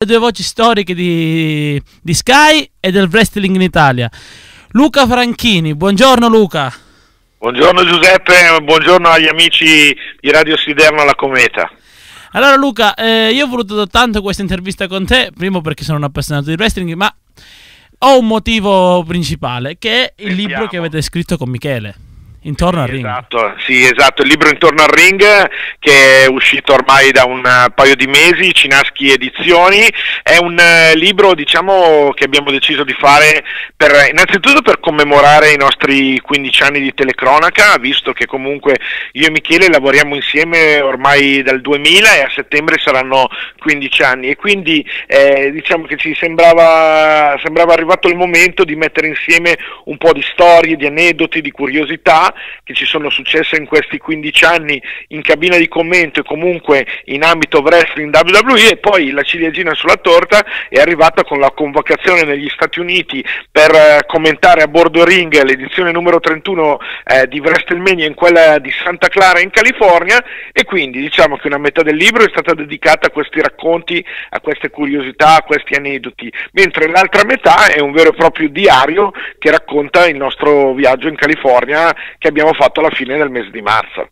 Le due voci storiche di Sky e del wrestling in Italia. Luca Franchini, buongiorno Luca. Buongiorno Giuseppe, buongiorno agli amici di Radio Siderno alla Cometa. Allora Luca, io ho voluto tanto questa intervista con te, primo perché sono un appassionato di wrestling, ma ho un motivo principale, che è il libro che avete scritto con Michele. Intorno al ring. Esatto, il libro Intorno al ring, che è uscito ormai da un paio di mesi, Cinaschi Edizioni. È un libro, diciamo, che abbiamo deciso di fare innanzitutto per commemorare i nostri 15 anni di telecronaca, visto che comunque io e Michele lavoriamo insieme ormai dal 2000 e a settembre saranno 15 anni, e quindi diciamo che ci sembrava arrivato il momento di mettere insieme un po' di storie, di aneddoti, di curiosità che ci sono successe in questi 15 anni in cabina di commento e comunque in ambito wrestling WWE. E poi la ciliegina sulla torta è arrivata con la convocazione negli Stati Uniti per commentare a bordo ring l'edizione numero 31 di WrestleMania, in quella di Santa Clara in California, e quindi diciamo che una metà del libro è stata dedicata a questi racconti, a queste curiosità, a questi aneddoti, mentre l'altra metà è un vero e proprio diario che racconta il nostro viaggio in California che abbiamo fatto alla fine del mese di marzo.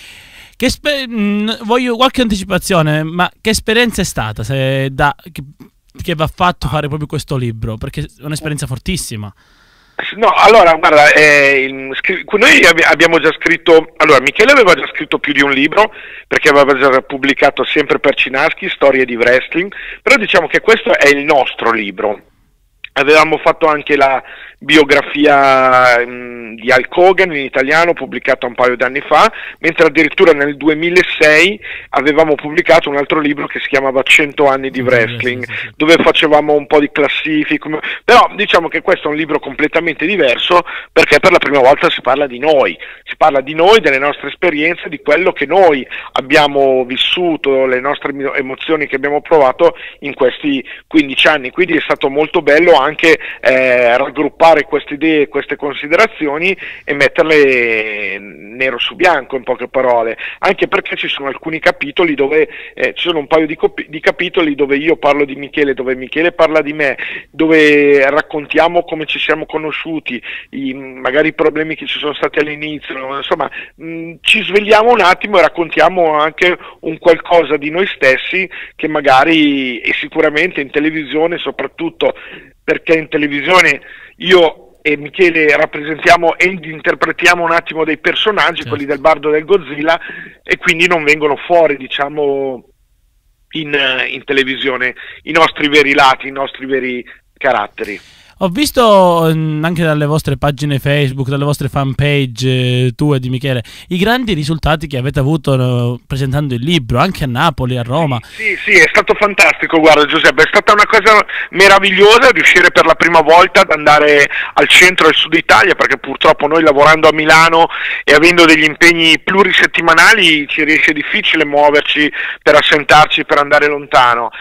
Voglio qualche anticipazione, ma che esperienza è stata che va fatto fare proprio questo libro? Perché è un'esperienza fortissima. No, allora, guarda, noi abbiamo già scritto, allora Michele aveva già scritto più di un libro, perché aveva già pubblicato sempre per Cinaschi, Storie di Wrestling, però diciamo che questo è il nostro libro. Avevamo fatto anche la biografia di Hulk Hogan in italiano, pubblicata un paio d'anni fa, mentre addirittura nel 2006 avevamo pubblicato un altro libro che si chiamava 100 anni di wrestling, dove facevamo un po' di classifiche, però diciamo che questo è un libro completamente diverso, perché per la prima volta si parla di noi, delle nostre esperienze, di quello che noi abbiamo vissuto, le nostre emozioni che abbiamo provato in questi 15 anni, quindi è stato molto bello anche raggruppare queste idee, queste considerazioni e metterle nero su bianco, in poche parole, anche perché ci sono alcuni capitoli dove ci sono un paio di capitoli dove io parlo di Michele, dove Michele parla di me, dove raccontiamo come ci siamo conosciuti, magari i problemi che ci sono stati all'inizio, insomma ci svegliamo un attimo e raccontiamo anche un qualcosa di noi stessi che magari, e sicuramente in televisione soprattutto, perché in televisione io e Michele rappresentiamo e interpretiamo un attimo dei personaggi, certo, quelli del Bardo del Godzilla, e quindi non vengono fuori, diciamo, in televisione i nostri veri lati, i nostri veri caratteri. Ho visto anche dalle vostre pagine Facebook, dalle vostre fanpage tue di Michele, i grandi risultati che avete avuto presentando il libro, anche a Napoli, a Roma. Sì, è stato fantastico, guarda Giuseppe, è stata una cosa meravigliosa riuscire per la prima volta ad andare al centro e al sud Italia, perché purtroppo noi, lavorando a Milano e avendo degli impegni plurisettimanali, ci riesce difficile muoverci per assentarci, per andare lontano,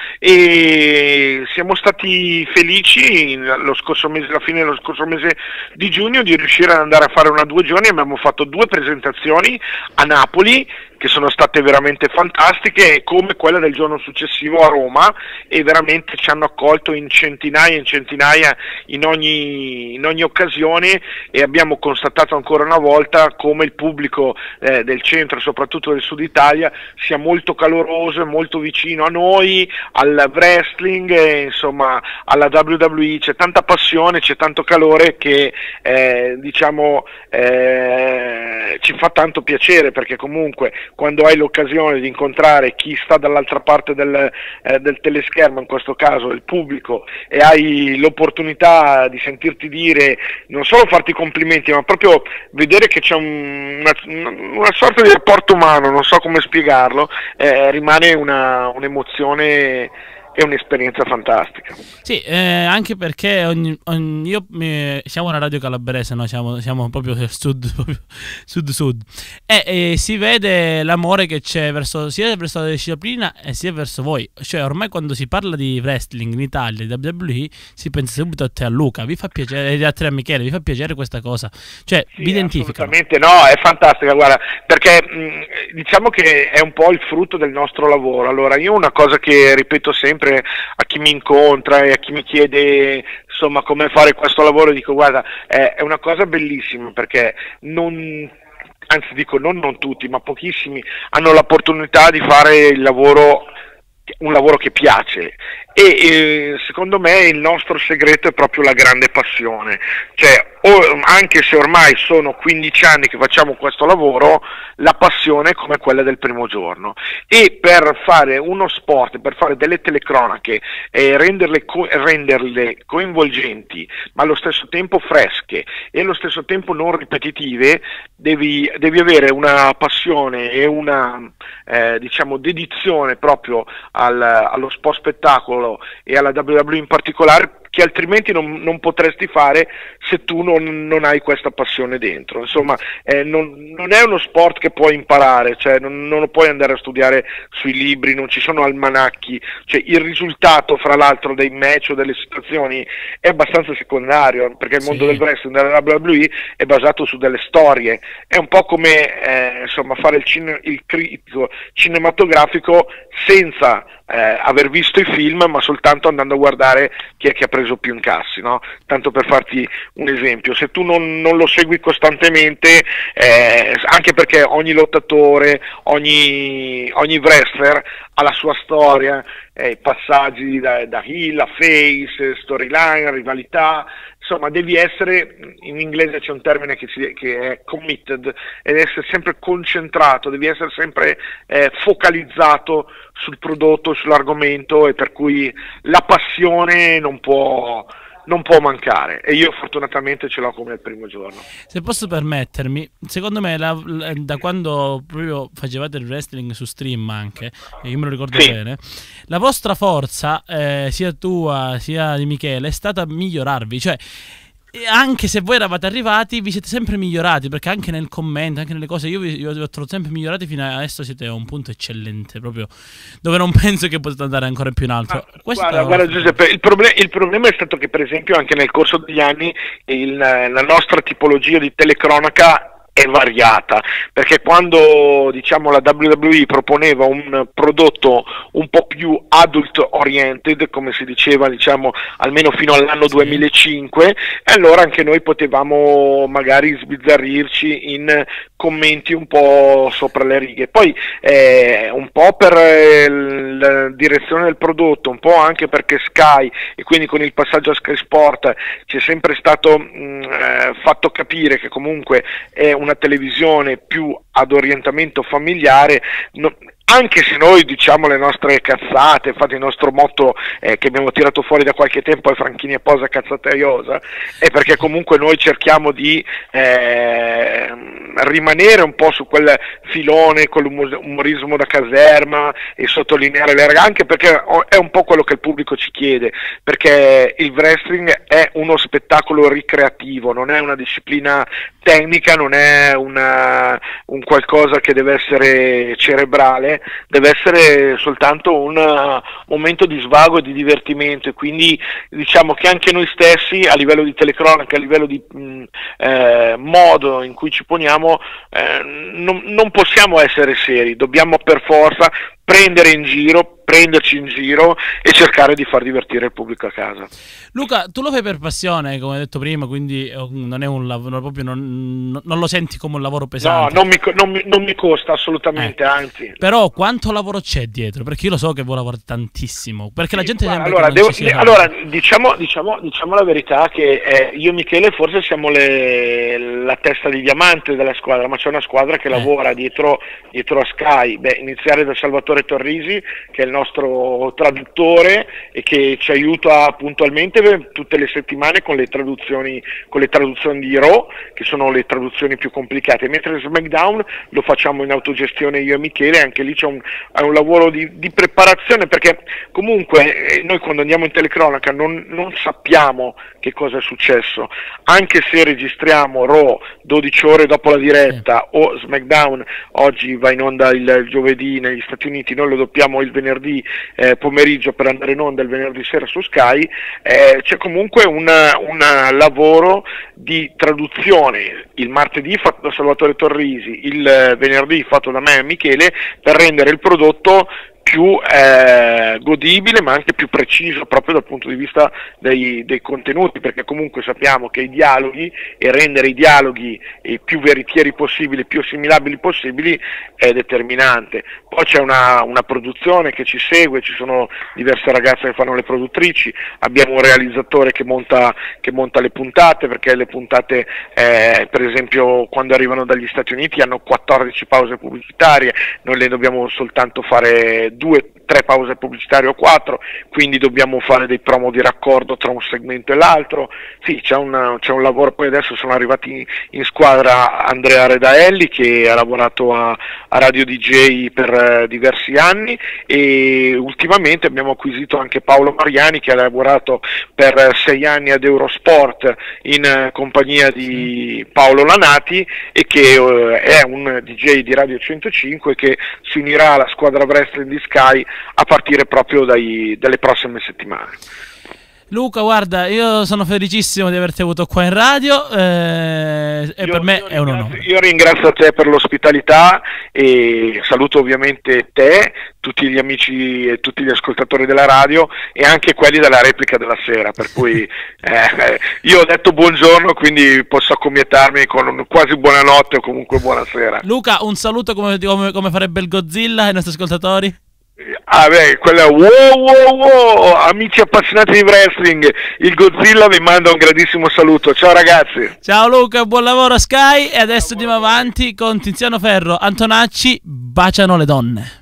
e siamo stati felici alla fine dello scorso mese di giugno di riuscire ad andare a fare 2 giorni. Abbiamo fatto 2 presentazioni a Napoli che sono state veramente fantastiche, come quella del giorno successivo a Roma, e veramente ci hanno accolto in centinaia in ogni occasione, e abbiamo constatato ancora una volta come il pubblico del centro e soprattutto del sud Italia sia molto caloroso e molto vicino a noi, al wrestling, insomma alla WWE. C'è tanta passione, c'è tanto calore che ci fa tanto piacere, perché comunque quando hai l'occasione di incontrare chi sta dall'altra parte del teleschermo, in questo caso il pubblico, e hai l'opportunità di sentirti dire, non solo farti complimenti, ma proprio vedere che c'è una sorta di rapporto umano, non so come spiegarlo, rimane un'emozione è un'esperienza fantastica. Sì, anche perché siamo una radio calabrese, no? Siamo proprio sud, e si vede l'amore che c'è sia verso la disciplina e sia verso voi. Cioè, ormai quando si parla di wrestling in Italia, di WWE, si pensa subito a te, a Luca, vi fa piacere, a te, a Michele, vi fa piacere questa cosa? Cioè, sì, vi identificano? Assolutamente no, è fantastica, guarda, perché diciamo che è un po' il frutto del nostro lavoro. Allora, io una cosa che ripeto sempre sempre a chi mi incontra e a chi mi chiede insomma come fare questo lavoro, dico guarda, è una cosa bellissima perché anzi dico non tutti, ma pochissimi hanno l'opportunità di fare un lavoro che piace e secondo me il nostro segreto è proprio la grande passione, cioè anche se ormai sono 15 anni che facciamo questo lavoro, la passione è come quella del primo giorno e per fare uno sport, per fare delle telecronache e renderle coinvolgenti ma allo stesso tempo fresche e allo stesso tempo non ripetitive, devi avere una passione e una diciamo dedizione proprio allo sport spettacolo e alla WWE in particolare, che altrimenti non potresti fare se tu non hai questa passione dentro. Insomma, non è uno sport che puoi imparare, cioè non lo puoi andare a studiare sui libri, non ci sono almanacchi, cioè il risultato fra l'altro dei match o delle situazioni è abbastanza secondario, perché il mondo del wrestling, della WWE è basato su delle storie, è un po' come insomma fare il critico cinematografico senza aver visto i film, ma soltanto andando a guardare chi è che ha preso più incassi, no? Tanto per farti un esempio, se tu non lo segui costantemente, anche perché ogni lottatore, ogni wrestler ha la sua storia, passaggi da heel a face, storyline, rivalità, insomma devi essere, in inglese c'è un termine che è committed, ed essere sempre concentrato, devi essere sempre focalizzato sul prodotto, sull'argomento, e per cui la passione non può mancare, e io fortunatamente ce l'ho come il primo giorno. Se posso permettermi, secondo me da quando proprio facevate il wrestling su stream anche, io me lo ricordo bene, la vostra forza, sia tua sia di Michele, è stata migliorarvi, cioè anche se voi eravate arrivati vi siete sempre migliorati, perché anche nel commento, anche nelle cose io vi ho trovato sempre migliorati, fino a adesso siete a un punto eccellente, proprio dove non penso che potete andare ancora più in alto. Guarda Giuseppe, il problema è stato che per esempio anche nel corso degli anni la nostra tipologia di telecronaca è variata, perché quando diciamo la WWE proponeva un prodotto un po' più adult oriented, come si diceva diciamo almeno fino all'anno 2005, allora anche noi potevamo magari sbizzarrirci in commenti un po' sopra le righe, poi un po' per la direzione del prodotto, un po' anche perché Sky, e quindi con il passaggio a Sky Sport ci è sempre stato fatto capire che comunque è una televisione più ad orientamento familiare, anche se noi diciamo le nostre cazzate, infatti il nostro motto che abbiamo tirato fuori da qualche tempo è Franchini e Posa cazzateiosa, è perché comunque noi cerchiamo di rimanere un po' su quel filone con l'umorismo da caserma e sottolineare le regole, anche perché è un po' quello che il pubblico ci chiede, perché il wrestling è uno spettacolo ricreativo, non è una disciplina tecnica, non è un qualcosa che deve essere cerebrale, deve essere soltanto un momento di svago e di divertimento, e quindi diciamo che anche noi stessi a livello di telecronaca, a livello di modo in cui ci poniamo, non possiamo essere seri, dobbiamo per forza prenderci in giro e cercare di far divertire il pubblico a casa. Luca, tu lo fai per passione, come hai detto prima, quindi non è un lavoro, proprio non lo senti come un lavoro pesante. No, non mi costa assolutamente, anzi. Però quanto lavoro c'è dietro? Perché io lo so che voi lavorate tantissimo, perché la gente allora diciamo la verità che io e Michele forse siamo la testa di diamante della squadra, ma c'è una squadra che lavora dietro a Sky. Iniziare da Salvatore Torrisi, che è il nostro traduttore e che ci aiuta puntualmente tutte le settimane con le traduzioni di Raw, che sono le traduzioni più complicate, mentre SmackDown lo facciamo in autogestione io e Michele. Anche lì c'è un lavoro di preparazione, perché comunque noi quando andiamo in telecronaca non sappiamo che cosa è successo, anche se registriamo Raw 12 ore dopo la diretta o SmackDown oggi va in onda il giovedì negli Stati Uniti, noi lo doppiamo il venerdì pomeriggio per andare in onda il venerdì sera su Sky. C'è comunque un lavoro di traduzione il martedì fatto da Salvatore Torrisi, il venerdì fatto da me e Michele, per rendere il prodotto più godibile, ma anche più preciso proprio dal punto di vista dei contenuti, perché comunque sappiamo che i dialoghi, e rendere i dialoghi più veritieri possibili, più assimilabili possibili, è determinante. Poi c'è una produzione che ci segue, ci sono diverse ragazze che fanno le produttrici, abbiamo un realizzatore che monta le puntate, perché le puntate per esempio quando arrivano dagli Stati Uniti hanno 14 pause pubblicitarie, noi le dobbiamo soltanto fare 2-3 pause pubblicitarie o 4, quindi dobbiamo fare dei promo di raccordo tra un segmento e l'altro. Sì, c'è un lavoro. Poi adesso sono arrivati in squadra Andrea Redaelli, che ha lavorato a Radio DJ per diversi anni, e ultimamente abbiamo acquisito anche Paolo Mariani, che ha lavorato per 6 anni ad Eurosport in compagnia di Paolo Lanati, e che è un DJ di Radio 105 che si unirà alla squadra wrestling di Sky a partire proprio dalle prossime settimane. Luca, guarda, io sono felicissimo di averti avuto qua in radio, e per me è un onore. Io ringrazio te per l'ospitalità e saluto ovviamente te, tutti gli amici e tutti gli ascoltatori della radio e anche quelli della replica della sera, per cui io ho detto buongiorno, quindi posso accomiatarmi con quasi buonanotte o comunque buonasera. Luca, un saluto come farebbe il Godzilla ai nostri ascoltatori? Quella wow, amici appassionati di wrestling, il Godzilla vi manda un grandissimo saluto. Ciao ragazzi. Ciao Luca, buon lavoro a Sky, e adesso andiamo avanti con Tiziano Ferro, Antonacci, Baciano le donne.